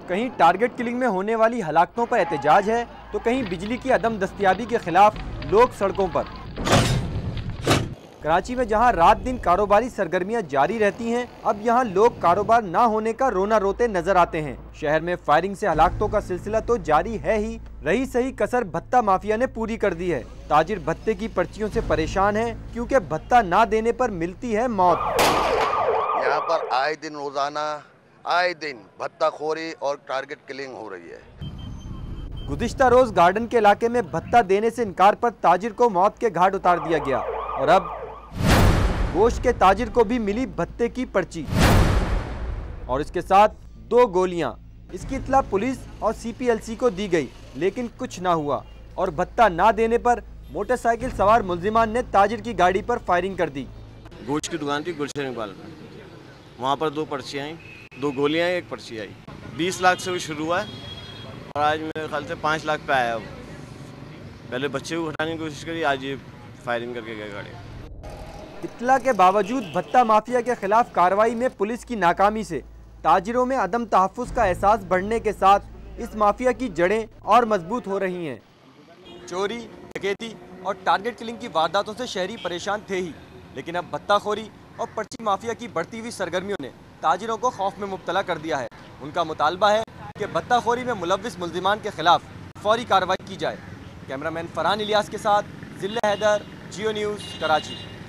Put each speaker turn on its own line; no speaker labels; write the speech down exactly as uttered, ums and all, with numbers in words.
कहीं target killing में होने वाली हलाकतों पर एहतजाज है, तो कहीं बिजली की अदम दस्तयाबी के खिलाफ लोग सड़कों पर। कराची में जहां रात दिन कारोबारी सरगर्मियां जारी रहती हैं, अब यहां लोग कारोबार ना होने का रोना रोते नजर आते हैं। शहर में फायरिंग से हलाकतों का सिलसिला तो जारी है ही, रही सही कसर भत्ता माफिया ने पूरी कर दी है। ताजिर भत्ते की पर्चियों से परेशान है, क्योंकि भत्ता ना देने पर मिलती है मौत।
यहाँ पर आए दिन रोजाना आए दिन भत्ताखोरी और टारगेट किलिंग हो रही है।
गुज़िश्ता रोज गार्डन के इलाके में भत्ता देने से इनकार पर ताजिर को मौत के घाट उतार दिया गया और अब गोश्त के ताजिर को भी मिली भत्ते की पर्ची और इसके साथ दो गोलियां। इसकी इत्तला पुलिस और सी पी एल सी को दी गई, लेकिन कुछ ना हुआ और भत्ता ना देने पर मोटरसाइकिल सवार मुल्जिमान ने ताजिर की गाड़ी पर फायरिंग कर दी।
गोश्त की दुकान थी गुलशन इकबाल में, वहाँ पर दो पर्चियाँ आई, दो गोलियाँ आई, एक पर्ची आई। बीस लाख से वो शुरू हुआ है और आज मेरे ख्याल से पाँच लाख पे आया। पहले बच्चे को हटाने की कोशिश करी, आज ये फायरिंग करके गए गाड़ी।
इत्तला के बावजूद भत्ता माफिया के खिलाफ कार्रवाई में पुलिस की नाकामी से ताजिरों में अदम तहफ़्फ़ुज़ का एहसास बढ़ने के साथ इस माफिया की जड़ें और मजबूत हो रही हैं। चोरी, डकैती और टारगेट किलिंग की वारदातों से शहरी परेशान थे ही, लेकिन अब भत्ताखोरी और पर्ची माफिया की बढ़ती हुई सरगर्मियों ने ताजिरों को खौफ में मुब्तला कर दिया है। उनका मुतालबा है कि भत्ताखोरी में मुलव्विस मुल्जिमान के खिलाफ फौरी कार्रवाई की जाए। कैमरामैन फरहान इलियास के साथ जिल्ला हैदर, जियो न्यूज़, कराची।